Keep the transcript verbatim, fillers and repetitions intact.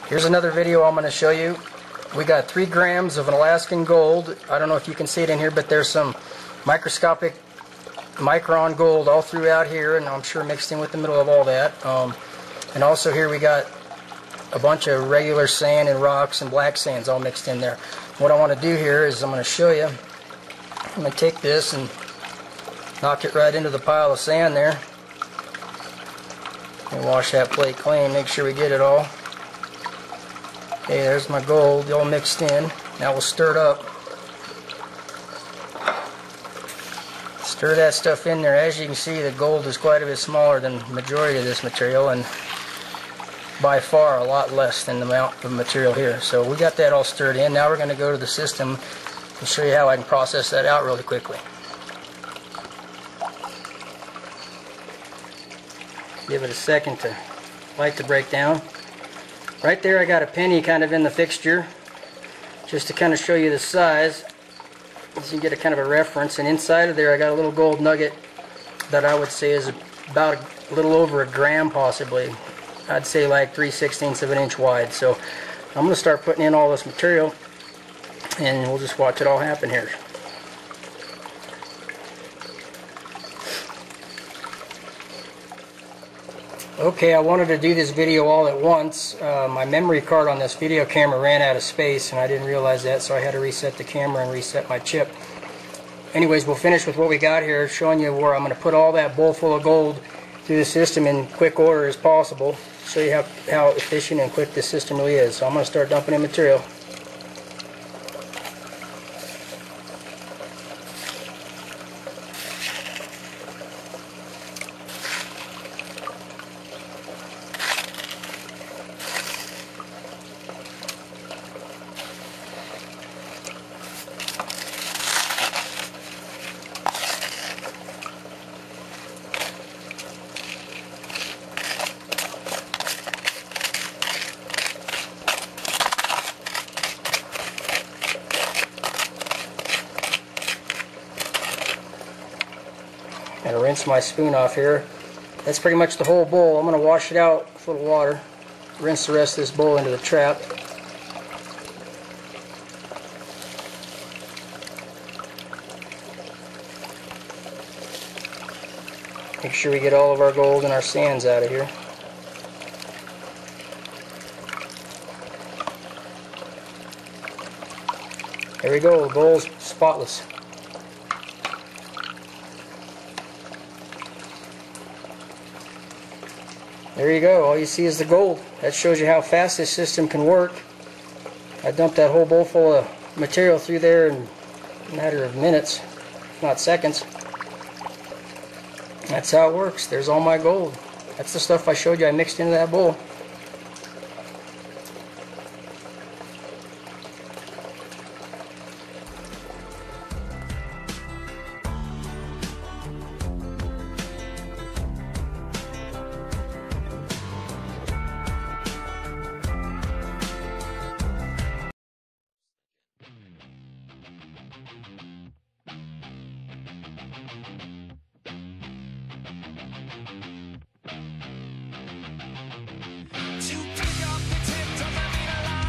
Here's another video I'm going to show you. We got three grams of an Alaskan gold. I don't know if you can see it in here, but there's some microscopic micron gold all throughout here, and I'm sure mixed in with the middle of all that. Um, and also here we got a bunch of regular sand and rocks and black sands all mixed in there. What I want to do here is I'm going to show you. I'm going to take this and knock it right into the pile of sand there. And wash that plate clean, make sure we get it all. Okay, there's my gold, all mixed in. Now we'll stir it up. Stir that stuff in there. As you can see, the gold is quite a bit smaller than the majority of this material, and by far a lot less than the amount of material here. So we got that all stirred in. Now we're going to go to the system and show you how I can process that out really quickly. Give it a second to light to break down. Right there I got a penny kind of in the fixture, just to kind of show you the size, so you can get a kind of a reference. And inside of there I got a little gold nugget that I would say is about a little over a gram possibly. I'd say like three sixteenths of an inch wide. So I'm going to start putting in all this material and we'll just watch it all happen here. Okay, I wanted to do this video all at once. Uh, my memory card on this video camera ran out of space and I didn't realize that, so I had to reset the camera and reset my chip. Anyways, we'll finish with what we got here, showing you where I'm going to put all that bowl full of gold through the system in quick order as possible. Show you how, how efficient and quick this system really is. So I'm going to start dumping in material. I'm going to rinse my spoon off here. That's pretty much the whole bowl. I'm going to wash it out with a little water. Rinse the rest of this bowl into the trap. Make sure we get all of our gold and our sands out of here. There we go, the bowl's spotless. There you go, all you see is the gold. That shows you how fast this system can work. I dumped that whole bowl full of material through there in a matter of minutes, if not seconds. That's how it works. There's all my gold. That's the stuff I showed you I mixed into that bowl. To pick up the tip, doesn't mean a lot.